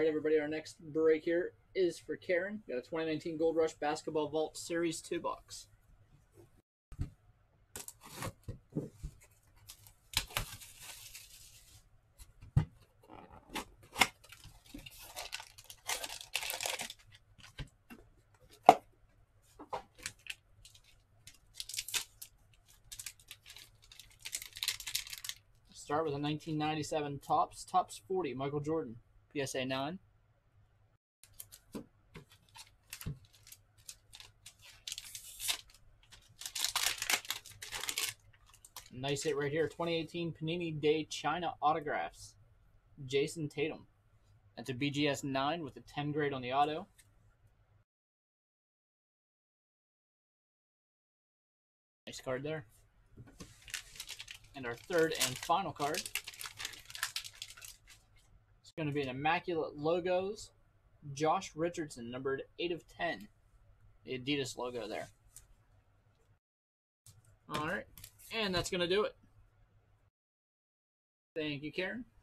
right, everybody, our next break here is for Caren. Got a 2019 Gold Rush Basketball Vault Series 2 box. Start with a 1997 Topps 40 Michael Jordan PSA 9. Nice hit right here. 2018 Panini Day China Autographs. Jason Tatum. That's a BGS 9 with a 10 grade on the auto. Nice card there. And our third and final card is going to be an Immaculate Logos. Josh Richardson, numbered 8 of 10. The Adidas logo there. All right. And that's going to do it. Thank you, Caren.